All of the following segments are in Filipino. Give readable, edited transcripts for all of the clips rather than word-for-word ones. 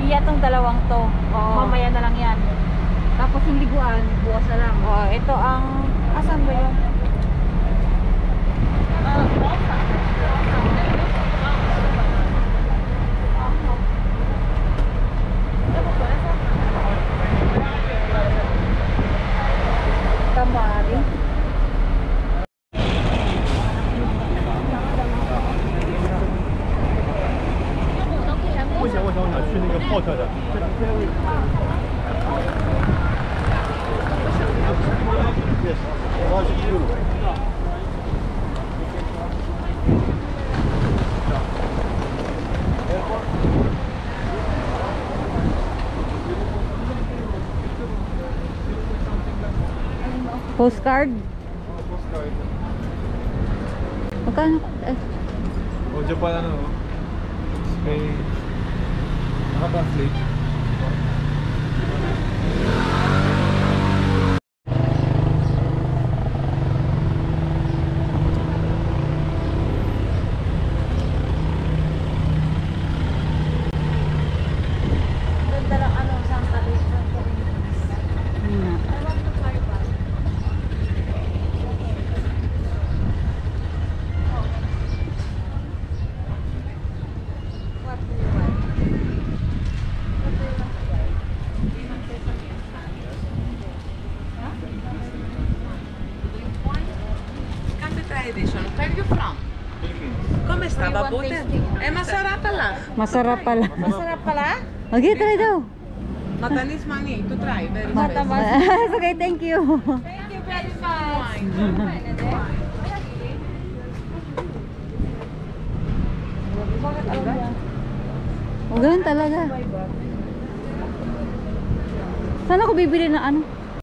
Iya tong dalawang to. Oo. Mamaya na lang yan. Tapos yung liguan, bukas na lang. Oh, ito ang... Asan ba yun? Kamari. Postcard? Postcard. Magkano? O, Japan ano? May... Naka-translate. Ganda lang ano, Santa Lucia. Where are you from? Come sta, babute? Masarap pala. Masarap pala. Masarap pala? Okay, try daw. Matamis mani, to try. Very Matamis. spicy. Okay, thank you. Thank you very much. Bakit agad? O, ganun talaga. Saan ako bibili ng ano?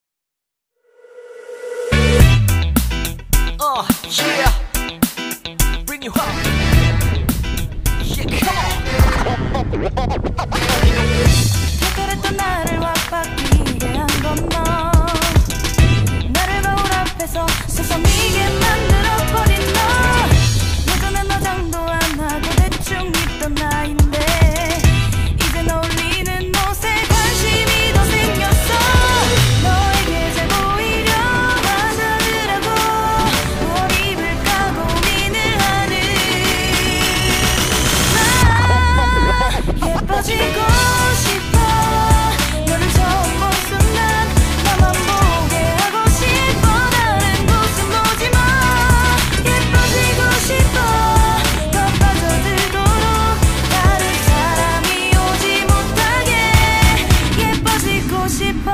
Yeah, bring you home. Yeah, come on. 그랬던 나를 와빠기게 한 건 너. 나를 거울 앞에서 세상이게 만들어버린 너. 예전엔 화장도 안 하고 대충 입던 나인데 이젠 어울리는 옷에 관심이 더 생겼어. 너에게 잘 보이려 하더라고. 뭘 입을까 고민을 하는 나. 예뻐지고 싶어. 너를 처음 본 순간 나만 보게 하고 싶어. 다른 곳은 보지 마. 예뻐지고 싶어. 더 빠져들도록 다른 사람이 오지 못하게 예뻐지고 싶어.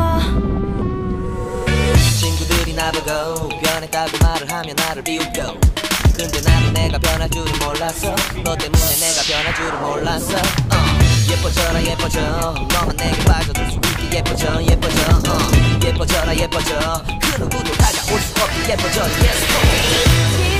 친구들이 나보고 변했다고 말을 하면 나를 비웃겨. 근데 나도 내가 변할 줄은 몰랐어. 너 때문에 내가 변할 줄은 몰랐어. 예뻐져라 예뻐져. 너만 내게 빠져들 수 있게 예뻐져 예뻐져. 예뻐져라 예뻐져. 그 누구도 다가올 수 없게 예뻐져. Yes, go.